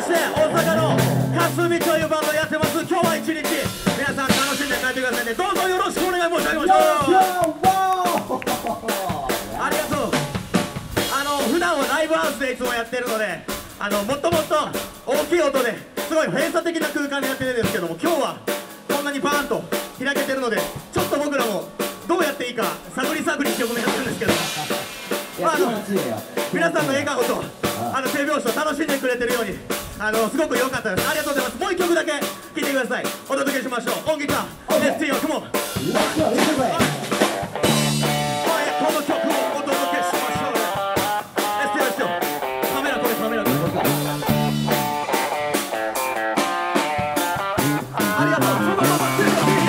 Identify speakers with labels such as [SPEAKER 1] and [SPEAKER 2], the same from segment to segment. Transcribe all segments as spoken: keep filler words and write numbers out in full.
[SPEAKER 1] して大阪のかすみというバンドやってます。今日は一日皆さん楽しんで帰ってくださいね。どうぞよろしくお願い申し上げましょう。ありがとう。あの普段はライブハウスでいつもやってるので、あのもっともっと大きい音ですごい閉鎖的な空間でやってるんですけども、今日はこんなにバーンと開けてるので、ちょっと僕らもどうやっていいか探り探り一生懸命やってるんですけど、まあ、あの皆さんの笑顔とあの手拍子と楽しんでくれてるように、あのすごく良かったです。ありがとうございます。もう一曲だけ聴いてください。お届けしましょう。音ギター レッツヨー、カモン。この曲をお届けしましょう。レッツヨー、レッツヨー。カメラこれ、カメラこれ。ありがとう。そのまま手を振って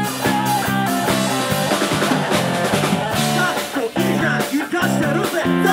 [SPEAKER 1] 生かしてるぜ。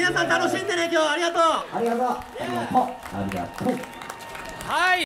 [SPEAKER 1] 皆さん楽しんでね今日ありがとう
[SPEAKER 2] ありがとうありがとうありがとう。
[SPEAKER 3] はい。